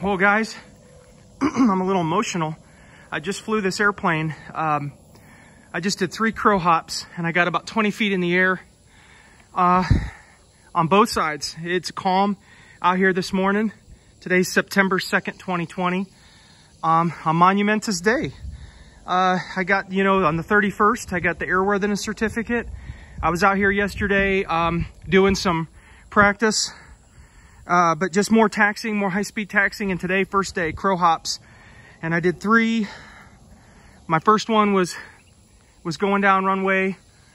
Well, guys, I'm a little emotional. I just flew this airplane. I just did 3 crow hops and I got about 20 feet in the air on both sides. It's calm out here this morning. Today's September 2nd, 2020. On Monumentous Day. I got, you know, on the 31st, I got the airworthiness certificate. I was out here yesterday doing some practice, but just more taxiing, more high-speed taxiing. And today, first day, crow hops. And I did 3. My first one was going down runway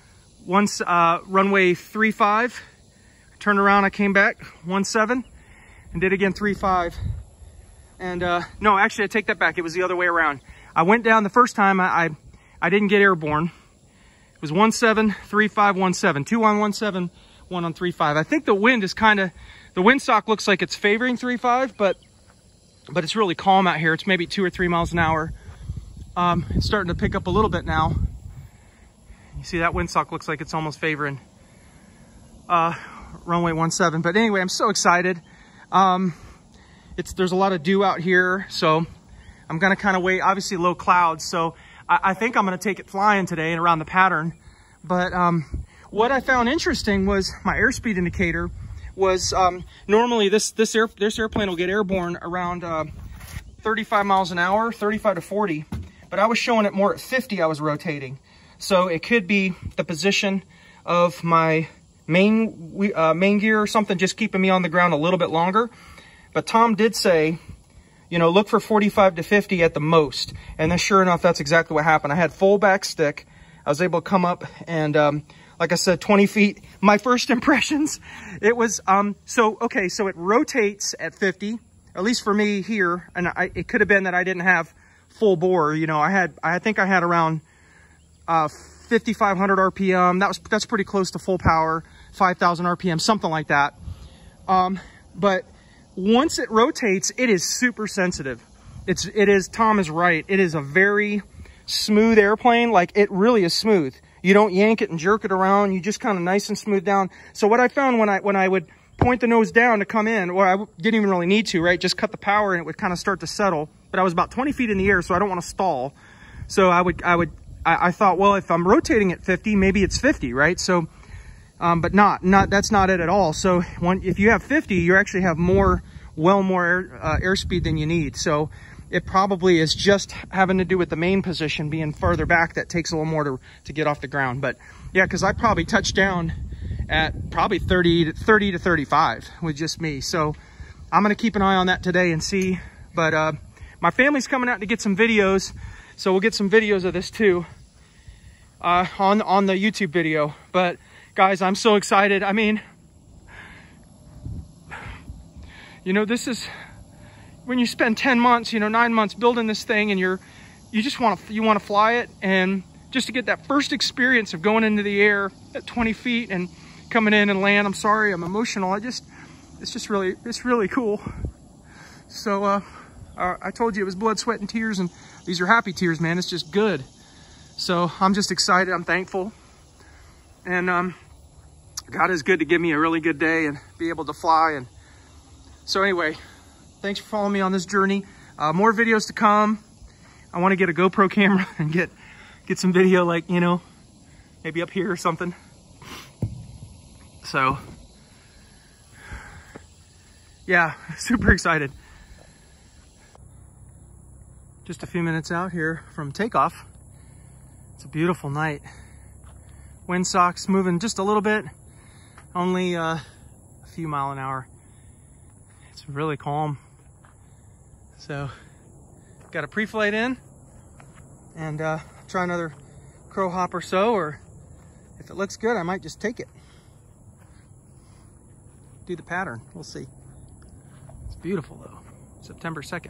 35. Turned around, I came back 17 and did again 35. And no, actually I take that back. It was the other way around. I went down the first time. I didn't get airborne. It was 17, 35, 17. 2 on 17, 1 on 35. I think the wind is the windsock looks like it's favoring 35, but it's really calm out here. It's maybe 2 or 3 miles an hour. It's starting to pick up a little bit now. You see that windsock looks like it's almost favoring runway 17. But anyway, I'm so excited. There's a lot of dew out here, so I'm gonna kind of wait. Obviously low clouds, so I think I'm gonna take it flying today and around the pattern. But what I found interesting was my airspeed indicator was normally this airplane will get airborne around 35 miles an hour, 35 to 40, but I was showing it more at 50. I was rotating, so it could be the position of my main gear or something, just keeping me on the ground a little bit longer. But Tom did say, you know, look for 45 to 50 at the most. And then sure enough, that's exactly what happened. I had full back stick. I was able to come up and, like I said, 20 feet. My first impressions, it was, so it rotates at 50, at least for me here. And it could have been that I didn't have full bore. You know, I think I had around, 5,500 RPM. That's pretty close to full power, 5,000 RPM, something like that. But once it rotates, it is super sensitive. Tom is right. It is a very smooth airplane. Like, it really is smooth. You don't yank it and jerk it around. You just kind of nice and smooth down. So what I found when I would point the nose down to come in, or I didn't even really need to, right? Just cut the power and it would kind of start to settle. But I was about 20 feet in the air, so I don't want to stall. So I thought, well, if I'm rotating at 50, maybe it's 50, right? So, but that's not it at all. So if you have 50, you actually have more airspeed than you need. So it probably is just having to do with the main position being farther back. That takes a little more to get off the ground. But yeah, because I probably touched down at probably 30 to 35 with just me. So I'm going to keep an eye on that today and see. But my family's coming out to get some videos. So we'll get some videos of this too on the YouTube video. But guys, I'm so excited. I mean, you know, this is when you spend 10 months, you know, 9 months building this thing, and you want to fly it, and just to get that first experience of going into the air at 20 feet and coming in and land. I'm sorry, I'm emotional. It's really cool. So I told you it was blood, sweat, and tears, and these are happy tears, man. It's just good. So I'm just excited. I'm thankful. And God is good to give me a really good day and be able to fly. And so anyway, thanks for following me on this journey. More videos to come. I want to get a GoPro camera and get some video, like, you know, maybe up here or something. So yeah, super excited. Just a few minutes out here from takeoff. It's a beautiful night. Windsocks moving just a little bit, only a few miles an hour. It's really calm. So got a pre-flight in, and try another crow hop or so, or if it looks good, I might just take it. Do the pattern, we'll see. It's beautiful though, September 2nd.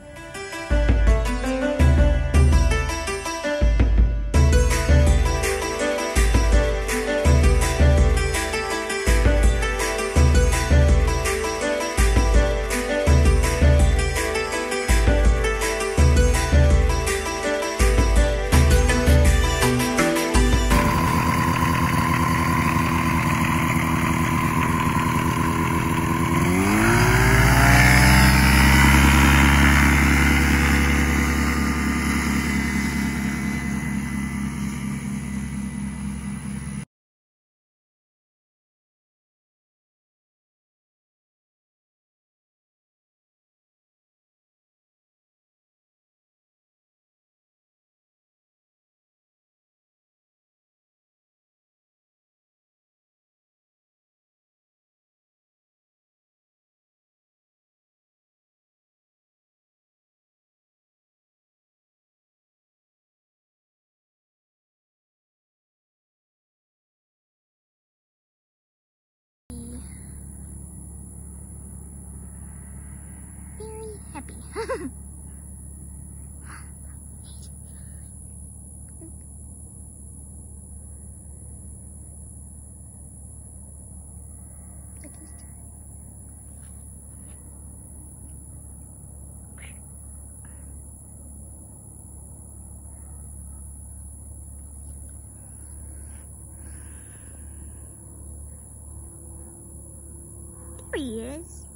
There he is.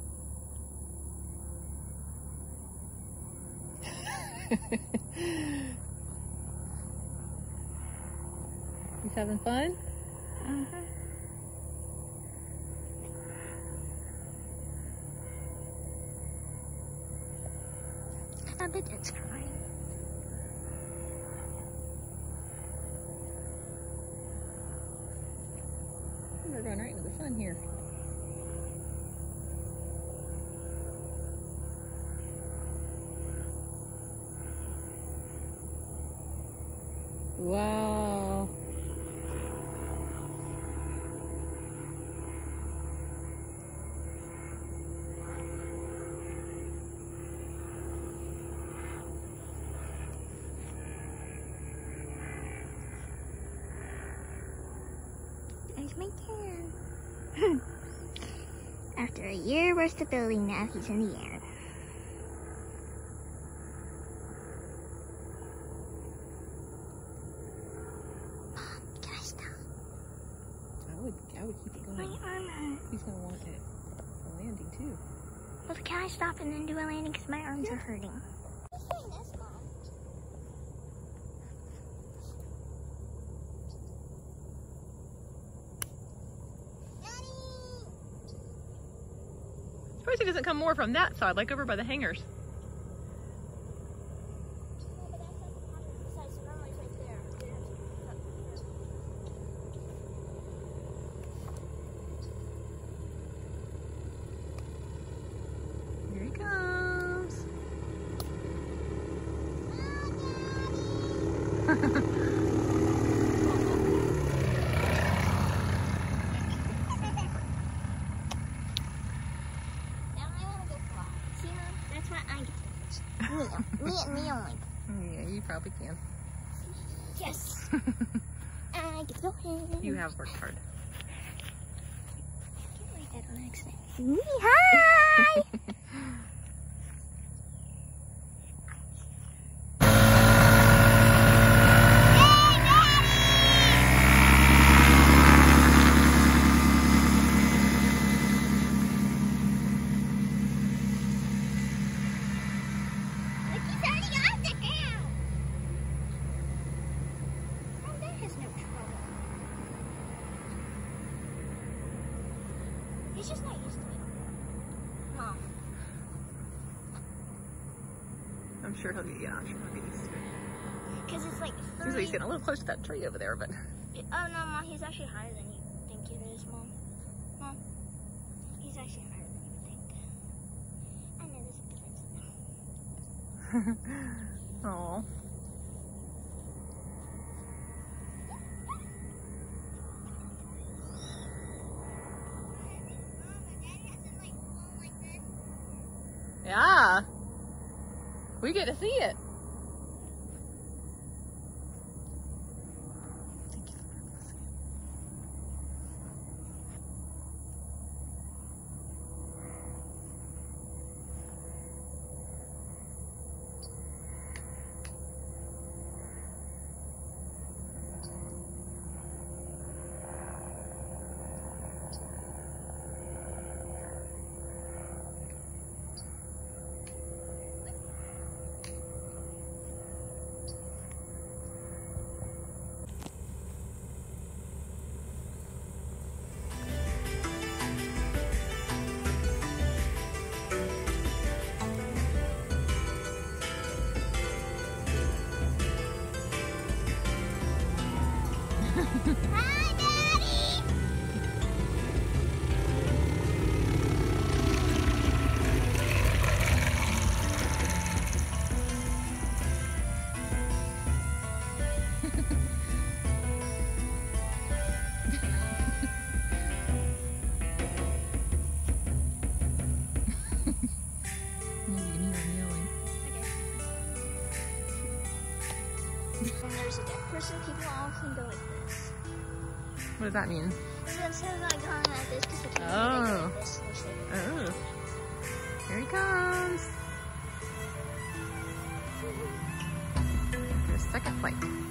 He's having fun? Uh-huh. I bet it's crying. We're going right into the sun here. Wow. There's my can. After a year worth of building, now he's in the air. Can I stop? I would keep it My going. arm hurts. He's gonna want a landing too. Well, can I stop and then do a landing because my arms are hurting? Surprised he doesn't come more from that side, like over by the hangars. Here he comes. That's what I get. Me and me only. Yeah, you probably can. Yes. I get to go ahead. You have worked hard. Get my head on accident. Hi! He's just not used to it. Mom. I'm sure he'll get, yeah, I'm sure he'll get used to it. Because it's like Seems like he's getting a little close to that tree over there, but. Oh no, Mom, he's actually higher than you think it is, Mom. Mom, he's actually higher than you think. I know there's a difference. Aww. Yeah. We get to see it. Hi, Daddy! You can hear him yelling. person, people often go like this. What does that mean? So instead of like going like this, because they can't Oh. go like this, they should. Oh. Here he comes. Your second flight.